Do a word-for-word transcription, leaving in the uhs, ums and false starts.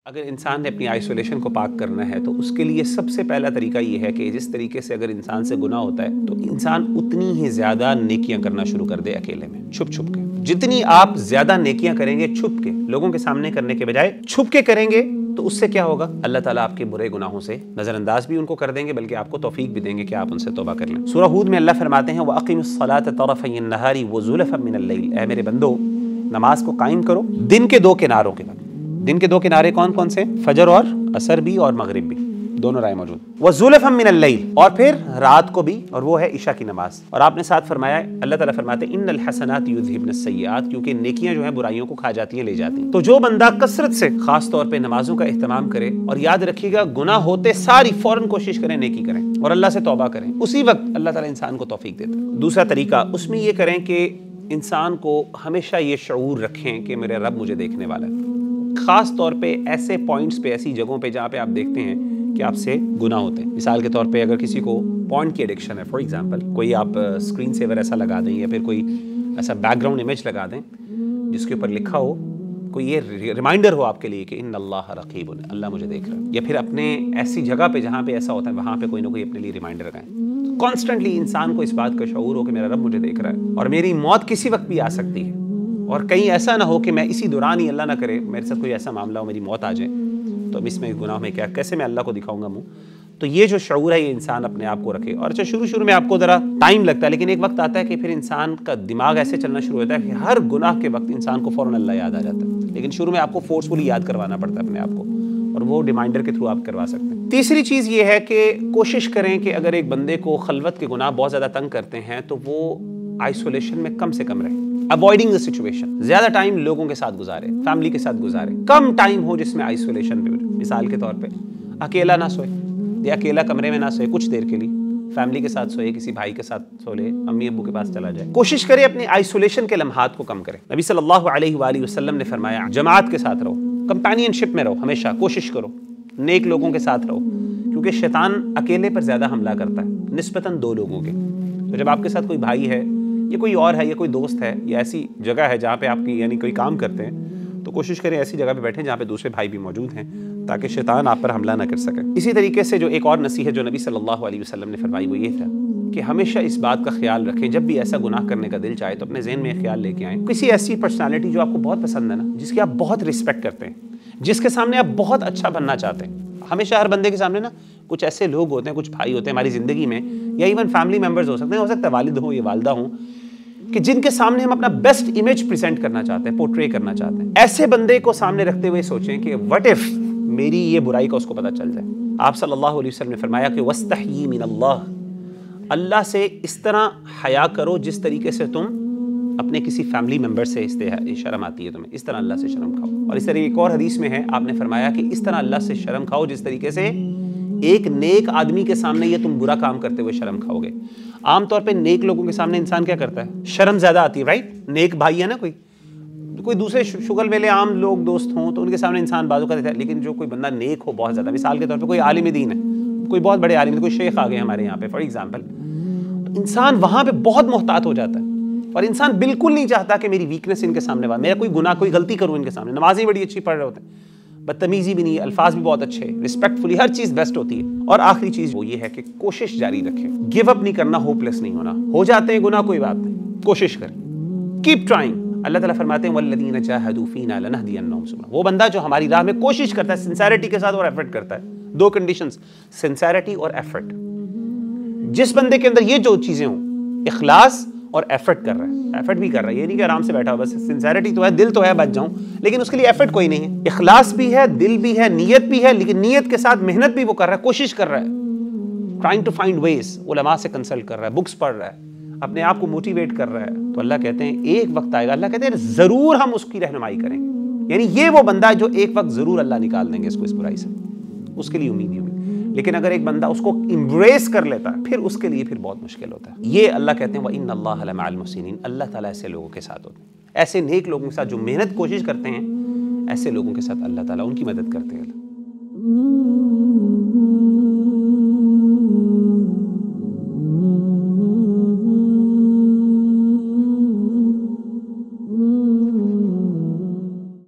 اگر انسان نے اپنی آئسولیشن کو پاک کرنا ہے تو اس کے لیے سب سے پہلا طریقہ یہ ہے کہ جس طریقے سے اگر انسان سے گناہ ہوتا ہے تو انسان اتنی ہی زیادہ نیکیاں کرنا شروع کر دے اکیلے میں، چھپ چھپ کے۔ جتنی آپ زیادہ نیکیاں کریں گے چھپ کے، لوگوں کے سامنے کرنے کے بجائے چھپ کے کریں گے، تو اس سے کیا ہوگا؟ اللہ تعالیٰ آپ کے برے گناہوں سے نظر انداز بھی ان کو کر دیں گے، بلکہ آپ کو توفیق بھی دیں گے کہ آپ ان سے توبہ کر لیں۔ سورہ ہود میں اللہ فرماتے ہیں وَأَقِمِ الصَّلَاةَ طَرَفَيِ النَّهَارِ وَزُلَفًا مِنَ اللَّيْلِ، اے میرے بندو نماز کو قائم کرو دن کے دو کناروں کے بعد۔ دن کے دو کنارے کون کون سے؟ فجر اور عصر بھی اور مغرب بھی، دونوں رائے موجود۔ وَزُلَفًا مِنَ اللَّيْلِ، اور پھر رات کو بھی، اور وہ ہے عشاء کی نماز۔ اور آپ نے ساتھ فرمایا، اللہ تعالیٰ فرماتے ہیں اِنَّ الْحَسَنَاتِ يُذْهِبْنَ السَّيِّئَاتِ، کیونکہ نیکیاں جو ہیں برائیوں کو کھا جاتی ہیں، لے جاتی ہیں۔ تو جو بندہ کثرت سے خاص طور پہ نمازوں کا اہتمام کرے، اور یاد رکھیے گا گناہ ہوتے ساری فوراً کوشش کریں نیکی کریں اور اللہ سے توبہ کریں، اسی وقت اللہ تعالیٰ انسان کو توفیق دیتا ہے۔ دوسرا طریقہ اس میں یہ کریں کہ انسان کو ہمیشہ یہ شعور رکھیں کہ میرے رب مجھے دیکھنے والا ہے، خاص طور پہ ایسے پوائنٹس پہ، ایسی جگہوں پہ جہاں پہ آپ دیکھتے ہیں کہ آپ سے گناہ ہوتے ہیں۔ مثال کے طور پہ اگر کسی کو پوائنٹ کی ایڈکشن ہے، فار ایگزامپل کوئی آپ اسکرین سیور ایسا لگا دیں یا پھر کوئی ایسا بیک گراؤنڈ امیج لگا دیں جس کے اوپر لکھا ہو، کوئی یہ ریمائنڈر ہو آپ کے لیے کہ ان اللہ رقیب، اللہ مجھے دیکھ رہا ہے، یا پھر اپنے ایسی جگہ پہ جہاں پہ ایسا ہوتا ہے وہاں پہ کوئی نہ کوئی اپنے لیے ریمائنڈر لگائیں۔ کانسٹنٹلی انسان کو اس بات کا شعور ہو کہ میرا رب مجھے دیکھ رہا ہے اور میری موت کسی وقت بھی آ سکتی ہے، اور کہیں ایسا نہ ہو کہ میں اسی دوران ہی، اللہ نہ کرے میرے ساتھ کوئی ایسا معاملہ ہو میری موت آ جائے، تو اب اس میں گناہ میں کیا، کیسے میں اللہ کو دکھاؤں گا منہ؟ تو یہ جو شعور ہے یہ انسان اپنے آپ کو رکھے۔ اور اچھا شروع شروع میں آپ کو ذرا ٹائم لگتا ہے، لیکن ایک وقت آتا ہے کہ پھر انسان کا دماغ ایسے چلنا شروع ہوتا ہے کہ ہر گناہ کے وقت انسان کو فوراً اللہ یاد آ جاتا ہے، لیکن شروع میں آپ کو فورسفلی یاد کروانا پڑتا ہے اپنے آپ کو، اور وہ ریمائنڈر کے تھرو آپ کروا سکتے ہیں۔ تیسری چیز یہ ہے کہ کوشش کریں کہ اگر ایک بندے کو خلوت کے گناہ بہت زیادہ تنگ کرتے ہیں تو وہ آئسولیشن میں کم سے کم رہے، اوائڈنگ دا سچویشن، زیادہ ٹائم لوگوں کے ساتھ گزارے، فیملی کے ساتھ گزارے، کم ٹائم ہو جس میں آئسولیشن پہ ہو۔ مثال کے طور پہ اکیلا نہ سوئے، یا اکیلا کمرے میں نہ سوئے کچھ دیر کے لیے، فیملی کے ساتھ سوئے، کسی بھائی کے ساتھ سو لے، امی ابو کے پاس چلا جائے۔ کوشش کرے اپنی آئسولیشن کے لمحات کو کم کرے۔ نبی صلی اللہ علیہ وآلہ وسلم نے فرمایا جماعت کے ساتھ رہو، کمپینین شپ میں رہو، ہمیشہ کوشش کرو نیک لوگوں کے ساتھ رہو، کیونکہ شیطان اکیلے پر زیادہ حملہ کرتا ہے نسبتاً دو لوگوں کے۔ تو جب آپ کے ساتھ کوئی بھائی ہے یا کوئی اور ہے یا کوئی دوست ہے یا ایسی جگہ ہے جہاں پہ آپ کی یعنی کوئی کام کرتے ہیں، تو کوشش کریں ایسی جگہ پہ بیٹھیں جہاں پہ دوسرے بھائی بھی موجود ہیں تاکہ شیطان آپ پر حملہ نہ کر سکے۔ اسی طریقے سے جو ایک اور نصیحت جو نبی صلی اللہ علیہ وسلم نے فرمائی وہ یہ تھا کہ ہمیشہ اس بات کا خیال رکھیں جب بھی ایسا گناہ کرنے کا دل چاہے تو اپنے ذہن میں خیال لے کے آئیں، کسی ایسی پرسنالٹی جو آپ کو بہت پسند ہے نا، جس کی آپ بہت رسپیکٹ کرتے ہیں، جس کے سامنے آپ بہت اچھا بننا چاہتے ہیں۔ ہمیشہ ہر بندے کے سامنے نا کچھ ایسے لوگ ہوتے ہیں، کچھ بھائی ہوتے ہیں ہماری زندگی میں، یا ایون فیملی ممبرز ہو سکتے ہیں، ہو سکتا ہے والد ہوں یا والدہ ہوں، کہ جن کے سامنے ہم اپنا بیسٹ امیج پریزنٹ کرنا چاہتے ہیں، پورٹری کرنا چاہتے ہیں۔ ایسے بندے کو سامنے رکھتے ہوئے سوچیں کہ وٹ اف میری یہ برائی کا اس کو پتہ چل جائے۔ آپ صلی اللہ علیہ وسلم نے فرمایا کہ وَاسْتَحْيِي مِنَ اللَّهِ، اللہ سے اس طرح حیا کرو جس طریقے سے تم اپنے کسی فیملی ممبر سے شرم آتی ہے تمہیں، اس طرح اللہ سے شرم کھاؤ۔ اور اس طرح ایک اور حدیث میں ہے آپ نے فرمایا کہ اس طرح اللہ سے شرم کھاؤ جس طریقے سے ایک نیک آدمی کے سامنے یہ تم برا کام کرتے ہوئے شرم کھاؤ گے۔ عام طور پہ نیک لوگوں کے سامنے انسان کیا کرتا ہے؟ شرم زیادہ آتی ہے، رائٹ؟ نیک بھائی ہے نا، کوئی کوئی دوسرے شغل میلے عام لوگ دوست ہوں تو ان کے سامنے انسان بازو کا دیتا ہے، لیکن جو کوئی بندہ نیک ہو بہت زیادہ، مثال کے طور پہ کوئی عالم دین ہے، کوئی بہت بڑے عالم، کوئی شیخ آ گئے ہمارے یہاں پہ فار ایگزامپل، تو انسان وہاں پہ بہت محتاط ہو جاتا ہے، اور انسان بالکل نہیں چاہتا کہ میری ویکنس ان کے سامنے بات، میرا کوئی گناہ کوئی غلطی کروں ان کے سامنے۔ نمازیں بڑی اچھی پڑھ رہے ہوتے ہیں، بدتمیزی بھی نہیں، الفاظ بھی بہت اچھے، رسپیکٹفلی ہر چیز بیسٹ ہوتی ہے۔ اور آخری چیز وہ یہ ہے کہ کوشش جاری رکھیں، گیو اپ نہیں کرنا، ہوپ لیس نہیں ہونا۔ ہو جاتے ہیں گناہ کوئی بات نہیں، کوشش کریں، کیپ ٹرائنگ۔ اللہ تعالیٰ فرماتے ہیں وَالَّذِينَ جَاهَدُوا فِينَا لَنَهْدِيَنَّهُمْ سُبُلَنَا، وہ بندہ جو ہماری راہ میں کوشش کرتا ہے سنسیریٹی کے ساتھ اور ایفرٹ کرتا ہے، دو کنڈیشنز، سنسیریٹی اور ایفرٹ۔ جس بندے کے اندر یہ جو چیزیں ہوں، اخلاص اور ایفرٹ کر رہا ہے، ایفرٹ بھی کر رہا ہے، یہ نہیں کہ آرام سے بیٹھا ہو بس سنسیریٹی تو ہے، دل تو ہے بچ جاؤں، لیکن اس کے لیے ایفرٹ کوئی نہیں ہے، اخلاص بھی ہے، دل بھی ہے، نیت بھی ہے، لیکن نیت کے ساتھ محنت بھی وہ کر رہا ہے، کوشش کر رہا ہے، ٹرائنگ ٹو فائنڈ ویز، علماء سے کنسلٹ کر رہا ہے، بکس پڑھ رہا ہے، اپنے آپ کو موٹیویٹ کر رہا ہے، تو اللہ کہتے ہیں ایک وقت آئے گا، اللہ کہتے ہیں ضرور ہم اس کی رہنمائی کریں گے۔ یعنی یہ وہ بندہ ہے جو ایک وقت ضرور اللہ نکال دیں گے اس کو اس برائی سے، اس کے لیے امید ہی امید۔ لیکن اگر ایک بندہ اس کو امبریس کر لیتا ہے پھر اس کے لیے پھر بہت مشکل ہوتا ہے۔ یہ اللہ کہتے ہیں وَإِنَّ اللَّهَ لَمَعَ الْمُحْسِنِينَ، اللہ تعالیٰ ایسے لوگوں کے ساتھ ہوتے ہیں، ایسے نیک لوگوں کے ساتھ جو محنت کوشش کرتے ہیں، ایسے لوگوں کے ساتھ اللہ تعالیٰ ان کی مدد کرتے ہیں۔